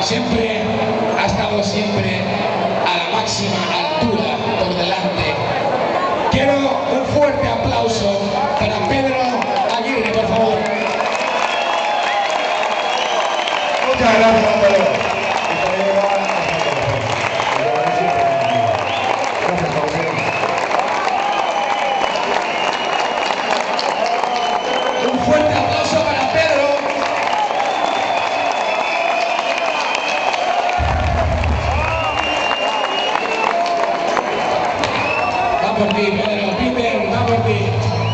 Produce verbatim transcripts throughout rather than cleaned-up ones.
siempre ha estado siempre a la máxima altura por delante. Quiero un fuerte aplauso para Pedro Aguirre, por favor. Muchas gracias, Pedro. Un fuerte aplauso para Pedro. Va por ti, Pedro, Peter, va por ti.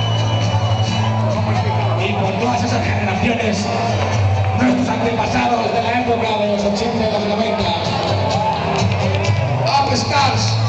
Y por todas esas generaciones, nuestros antepasados de la época de los ochenta y los noventa. Up Stars.